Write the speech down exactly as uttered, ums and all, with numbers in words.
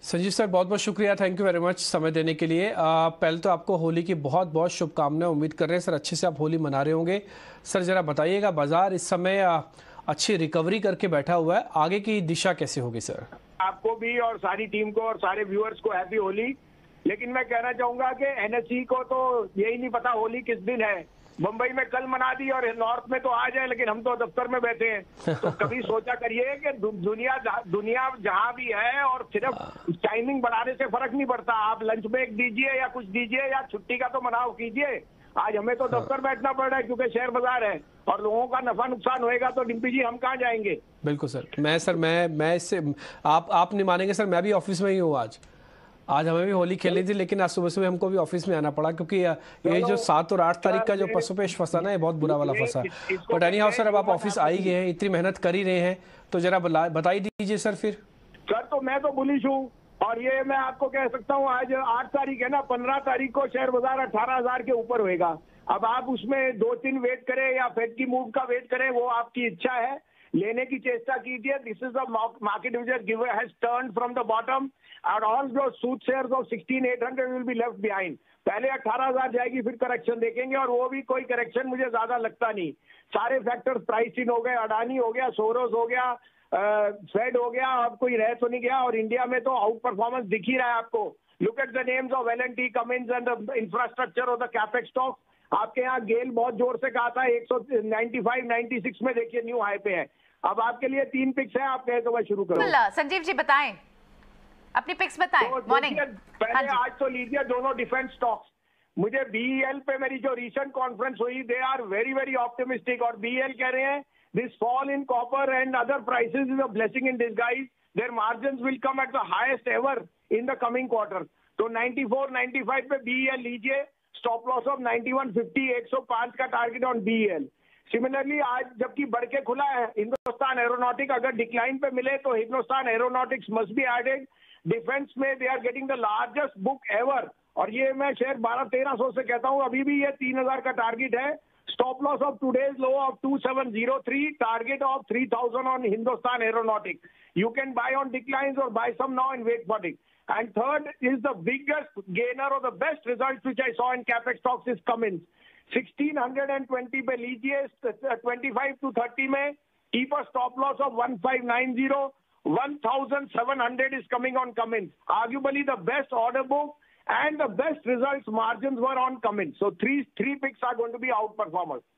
Sanjeev sir, बहुत बहुत शुक्रिया, थैंक यू वेरी मच समय देने के लिए। आ, पहले तो आपको होली की बहुत बहुत शुभकामनाएं। उम्मीद कर रहे हैं सर अच्छे से आप होली मना रहे होंगे। सर जरा बताइएगा, बाजार इस समय आ, अच्छी रिकवरी करके बैठा हुआ है, आगे की दिशा कैसे होगी सर? आपको भी और सारी टीम को और सारे व्यूअर्स को हैप्पी होली। लेकिन मैं कहना चाहूंगा कि एनएसई को तो यही नहीं पता होली किस दिन है। मुंबई में कल मना दी और नॉर्थ में तो आ जाए, लेकिन हम तो दफ्तर में बैठे हैं। तो कभी सोचा करिए कि दुनिया दुनिया जहां भी है, और सिर्फ टाइमिंग बढ़ाने से फर्क नहीं पड़ता। आप लंच ब्रेक दीजिए या कुछ दीजिए या छुट्टी का तो मनाओ कीजिए। आज हमें तो दफ्तर बैठना पड़ रहा है क्योंकि शेयर बाजार है और लोगों का नफा नुकसान होएगा तो डिम्पी जी हम कहाँ जाएंगे। बिल्कुल सर, मैं सर मैं मैं इससे आप आप नहीं मानेंगे सर, मैं भी ऑफिस में ही हूँ आज। आज हमें भी होली खेलनी थी, लेकिन आज सुबह सुबह हमको भी ऑफिस में आना पड़ा क्योंकि ये जो सात और आठ तारीख का जो पशुपेश फंसा ना, ये बहुत बुरा वाला फंसा। बट एनी हाउ सर, अब आप ऑफिस आ ही गए हैं, इतनी मेहनत कर ही रहे हैं, तो जरा बताई दीजिए सर। फिर सर तो मैं तो बुलिश हूँ, और ये मैं आपको कह सकता हूँ, आज आठ तारीख है ना, पंद्रह तारीख को शेयर बाजार अठारह हजार के ऊपर होएगा। अब आप उसमें दो तीन वेट करें या फेड की मूव का वेट करें, वो आपकी इच्छा है। लेने की चेष्टा कीजिए। This is the market which give has turn from the bottom और all those suit shares of sixteen eight hundred will be left behind. पहले अठारह हजार जाएगी, फिर करेक्शन देखेंगे, और वो भी कोई करेक्शन मुझे ज्यादा लगता नहीं। सारे फैक्टर्स प्राइस इन हो गए, अडानी हो गया, सोरोस हो गया, फेड हो गया, अब कोई रह तो नहीं गया। और इंडिया में तो आउट परफॉर्मेंस दिख ही रहा है आपको। Look at the names of L and T, Cummins and the infrastructure और द कैपेक्स स्टॉक। आपके यहाँ गेल बहुत जोर से कहा था एक सौ नाइन्टी फाइव नाइन्टी सिक्स में, देखिए न्यू हाई पे है। अब आपके लिए तीन पिक्स हैं, आप कहे तो मैं शुरू करूँ। संजीव जी बताएं, अपनी पिक्स बताएं। तो मॉर्निंग पहले आज तो लीजिए दोनों डिफेंस स्टॉक्स। मुझे बीईएल पे मेरी जो रीसेंट कॉन्फ्रेंस हुई, they are very very optimistic, और बीईएल कह रहे हैं this fall in copper and other prices is a blessing in disguise. Their margins will come at the highest ever in the coming quarter. तो ninety four ninety five पे BEL लीजिए, stop loss of ninety one fifty, एक सौ पाँच का target on BEL. Similarly आज जबकि बढ़ के खुला है हिंदुस्तान एरोनॉटिक, अगर डिक्लाइन पे मिले तो Hindustan Aeronautics must be added. Defence में they are getting the largest book ever, और ये मैं शेयर बारह तेरह सौ से कहता हूं, अभी भी ये तीन हजार का टारगेट है। Stop loss of today's low of two seven zero three, target of three thousand on Hindustan Aeronautics. You can buy on declines और buy some now and wait for it. And third is the biggest gainer or the best results which I saw in capex stocks is Cummins. sixteen twenty पे लीजिए, twenty-five to thirty में keep a stop loss of fifteen ninety. seventeen hundred is coming on Cummins. Arguably the best order book and the best results margins were on Cummins. So three three picks are going to be outperformers.